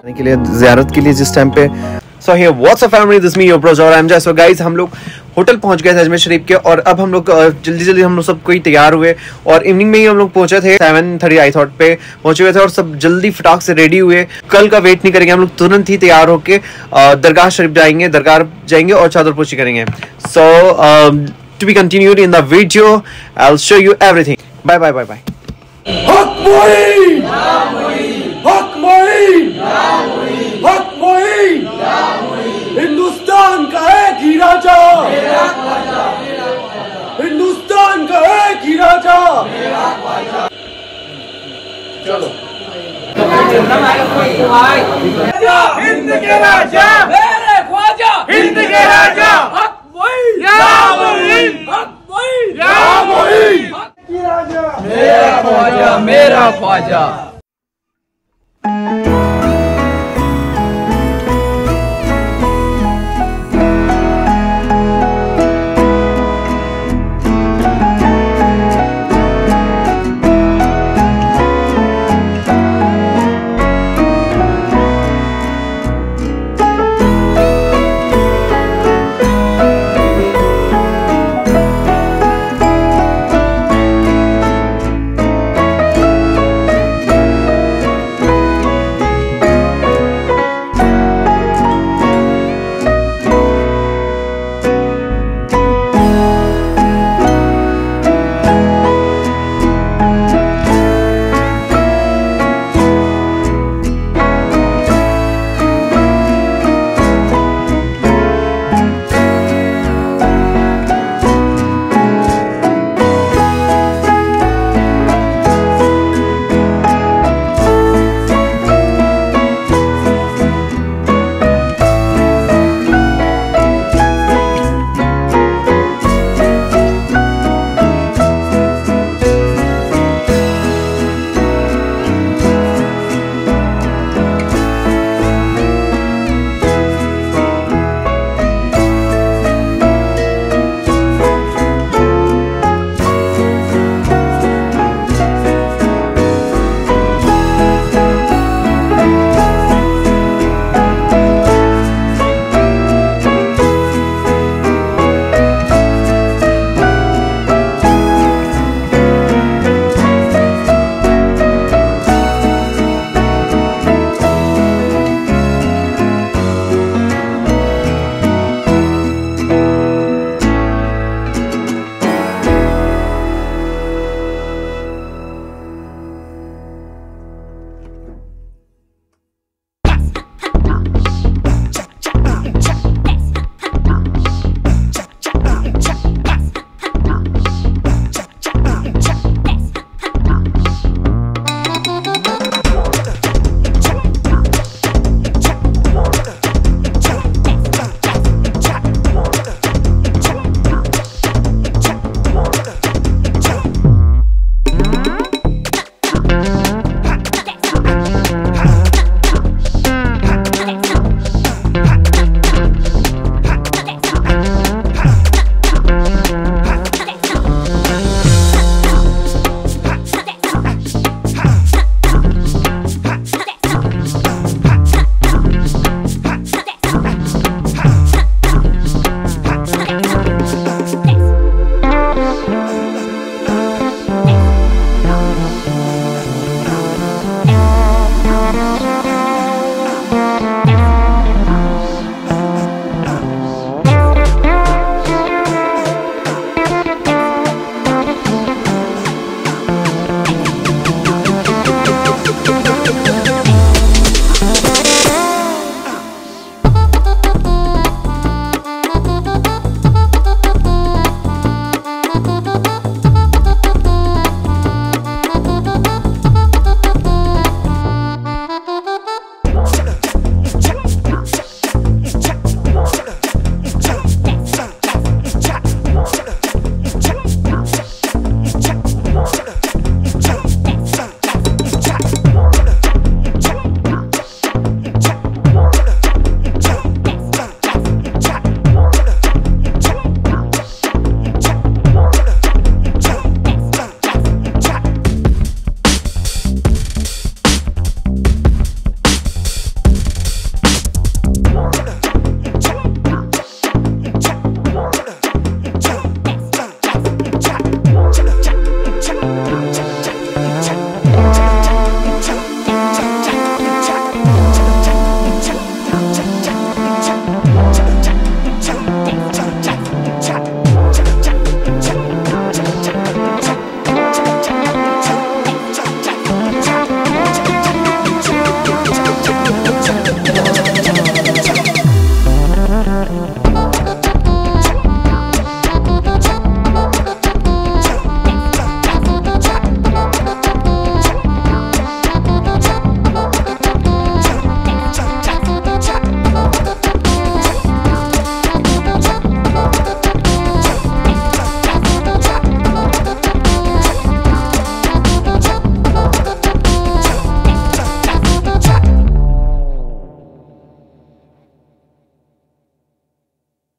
के लिए ज़ियारत के लिए जिस टाइम पे so here what's up family, this me your bro और आई एम जस्ट गाइस। हम लोग होटल पहुंच गए थे अजमेर शरीफ के और अब हम लोग जल्दी हम लोग सब कोई तैयार हुए और इवनिंग में ही हम लोग पहुंचे थे 7:30 आई थॉट पे पहुंचे हुए थे और सब जल्दी फटाक से रेडी हुए। कल का वेट नहीं करेंगे, हम लोग तुरंत ही तैयार होके दरगाह शरीफ जाएंगे और चादर पोशी करेंगे। So to be continued in the video, I will show you everything. Bye bye bye bye. Haq Moin, हक मोइन, हक मोइन, हिंदुस्तान का एक ही राजा, हिंदुस्तान का एक ही राजा। चलो हिंद के राजा, मेरे ख्वाजा, हिंद के राजा, हक मोइन, या मोइन, हक मोइन, या मोइन, मेरा ख्वाजा, मेरा Khwaja.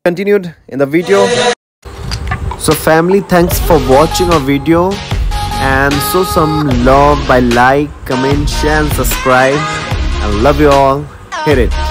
continued in the video. So family, thanks for watching our video and show some love by like, comment, share and subscribe. I love you all. Hit it.